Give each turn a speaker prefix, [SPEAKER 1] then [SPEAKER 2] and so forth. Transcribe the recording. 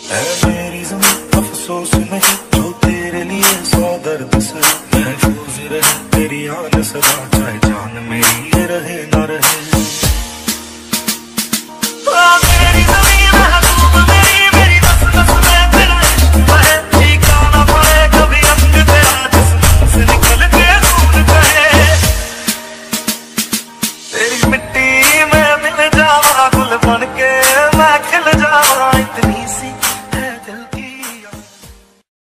[SPEAKER 1] है मेरी ज़मीं अफसोस नहीं जो तेरे लिए 100 दर्द से महफूज रहे तेरी आन सदा, चाहे जान मेरी ये रहे ना रहे।